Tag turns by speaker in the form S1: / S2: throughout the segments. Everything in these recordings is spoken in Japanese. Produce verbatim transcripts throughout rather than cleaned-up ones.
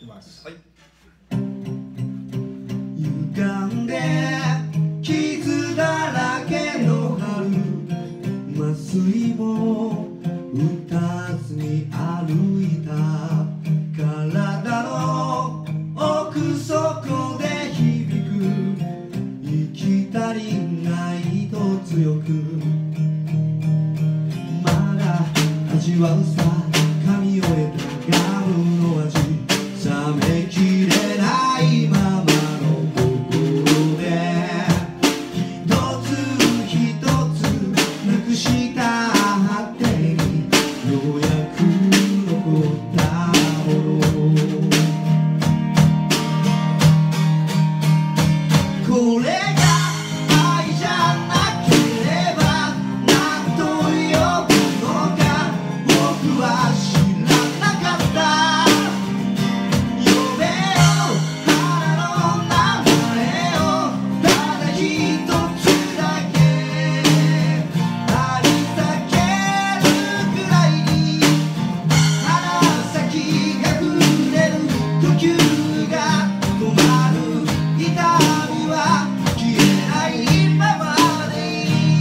S1: ます。
S2: はい。
S3: 歪んで傷だらけの春、麻酔も打たずに歩いた。体の奥底で響く生きたりないと強く、まだ味わうさ噛み終えたガムの味、冷めきれないままの心で一つ一つなくした果てにようやく残ったもの。これが愛じゃなければ何と呼ぶのか僕は知らなかった。呼べよ花の名前をただ一つだけ張り裂けるくらいに、鼻先が触れる呼吸が止まる痛みは消えないままでいい。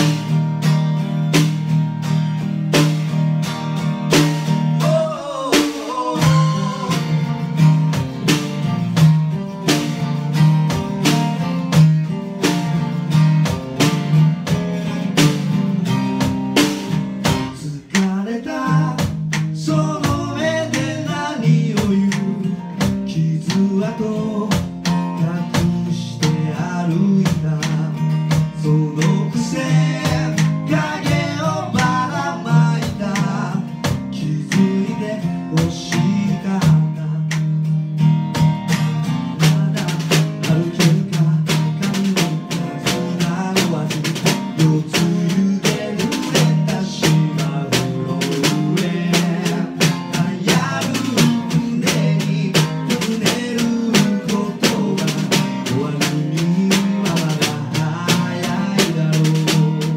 S3: 疲れたその目で何を言う、傷跡隠して歩いた。そのくせ影をばらまいた。気づいて欲しかった。まだ歩けるか髪の砂の味、夜露で濡れた芝生の上、悩む胸に尋ねることが終わるにはまだ早いだろう。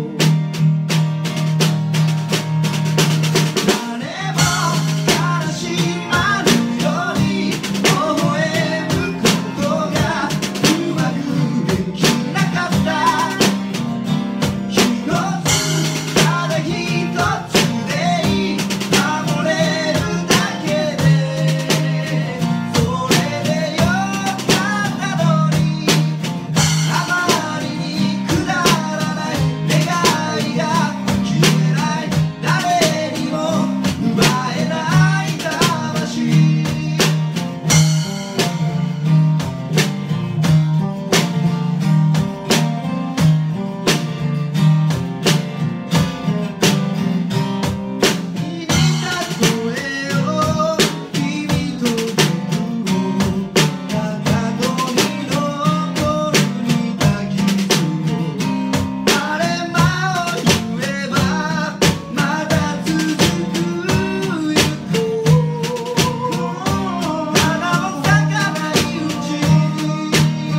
S3: 誰も悲しまぬように微笑むことがうまくできなかった。一つただ一つでいい、守れるだけでそれでよかったのに。あまりにくだらない願いが消えない、誰にも奪えない魂。君たとえよ君と僕をかかとに残る似た傷を、晴れ間を言えばまだ続くよ。花も咲かないうちに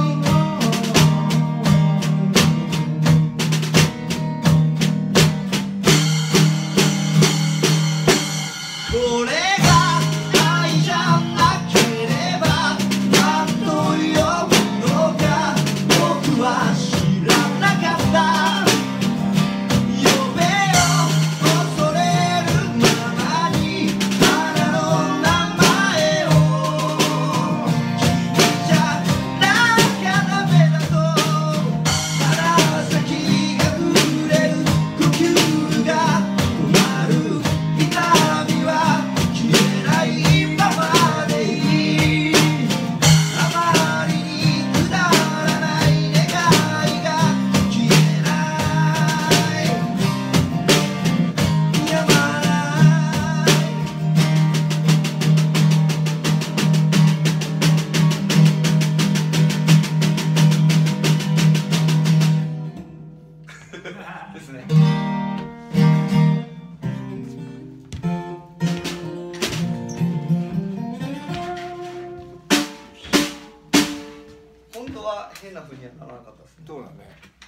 S3: これが愛じゃなければ何と呼ぶのか僕は知らなかった。呼べよ恐れるままに花の名前を。君じゃなきゃダメだと鼻先が触れる呼吸が止まる痛みは消えないままでいい。あまりにくだらない願いが消えないやまない。
S2: ですね。本当は変な風にはならなかったですね。
S1: そうだね。